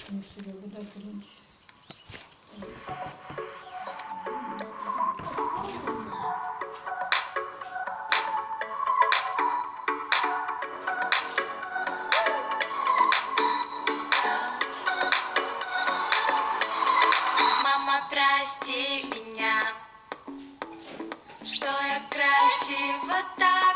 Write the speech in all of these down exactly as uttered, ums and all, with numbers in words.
Ну, Серега, дай клинч. Мама, прости меня, что я красиво так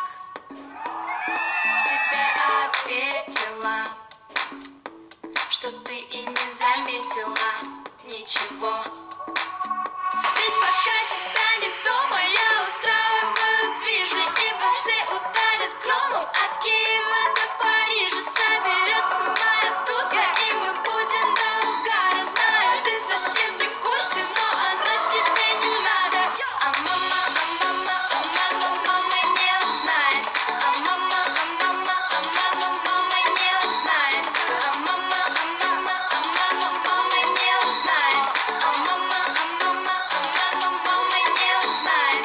тебе ответила, что ты и не заметила ничего. Ведь пока тебя не дома, я устраиваю движи, и басы ударят громом от Киева до Парижа. Соберется моя туса, и мы будем до угара. Знаю, ты совсем не в курсе, но оно тебе не надо. А мама, а мама, а мама, мама не узнает. А мама, а мама, а мама, мама не узнает. А мама, а мама, а мама, мама не узнает. А мама, а мама, а мама, мама не узнает.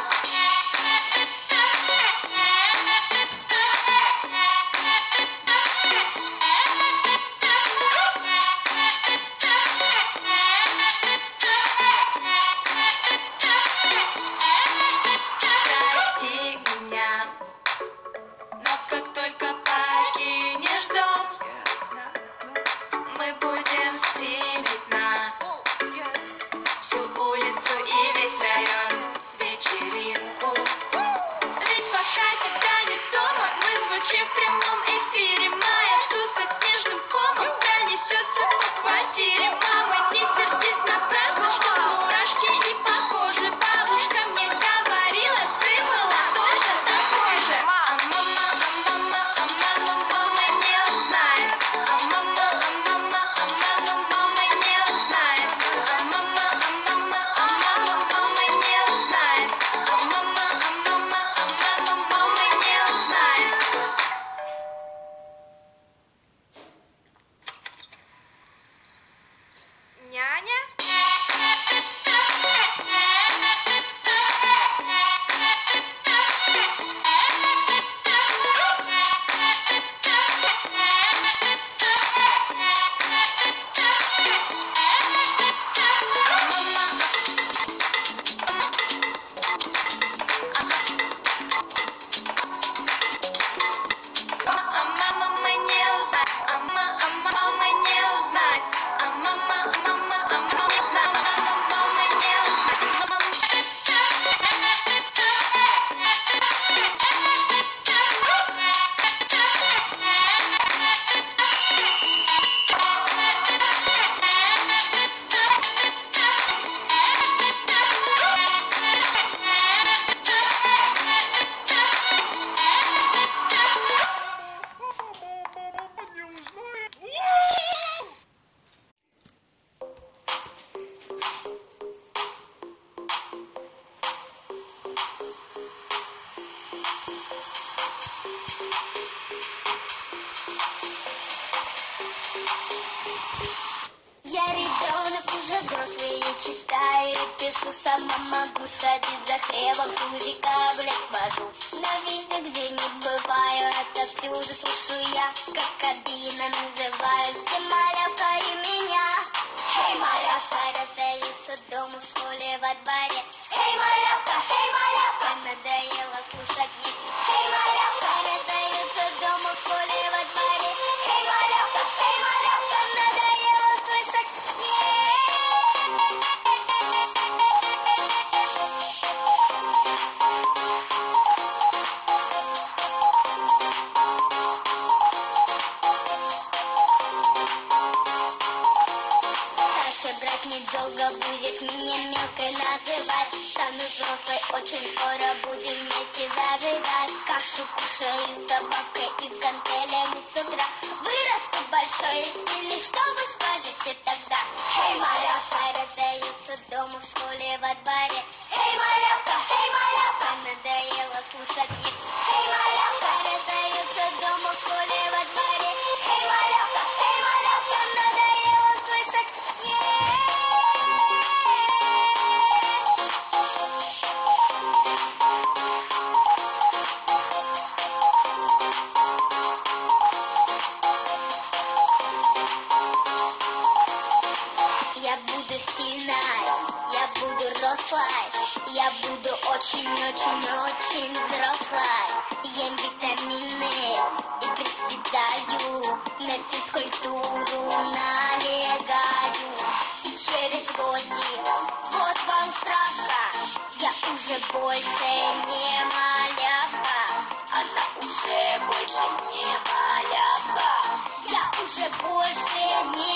Прости меня, но как только покинешь дом, мы будем стримить на всю улицу и весь район вечеринку. Ведь пока тебя нет дома, мы звучим в прямом эфире. Моя туса снежным комом пронесется по квартире. Мама, не сердись напрасно, что мурашки и по коже. Бабушка мне говорила, ты была точно такой же. А мама, а мама, а мама, мама не узнает. А мама, а мама, а мама, мама не узнает. А мама, а мама, а мама, мама не узнает. А мама, а мама, а мама, мама не узнает. Няня? А мама не узнает. А мама не узнает. А мама, а мама, а мама не знает. Мама, мама не узнает. Я ребенок, уже взрослый, и читаю, и пишу, сама могу садить за хлебом, тузика, блядь, вожу. Но везде, где не бываю, это всюду слышу я, как кабина называют все малявка и меня. Эй, малявка, раздаются дома, в школе, во дворе. Эй, малявка, эй, малявка, надоело слушать них. Эй, малявка, раздаются дома, в школе, во дворе. Эй, малявка, эй, малявка, надоело слышать них. Старший брат недолго будет меня мелкой называть. Стану взрослой, очень скоро будем вместе зажигать. Кашу кушаю с добавкой и с гантелями с утра. Вырасту большой и сильный, что вы скажете тогда? Эй, малявка, раздаются дома, в школе, во дворе. Эй, малявка, эй, малявка, надоело слушать них. Эй, малявка, раздаются дома, в школе, во дворе. Эй, малявка, эй, малявка, надоело слышать них. взрослой. Я буду очень-очень-очень взрослой. Ем витамины и приседаю, на физкультуру налегаю. Через годик, вот вам справка, я уже больше не малявка. Она уже больше не малявка. Я уже больше не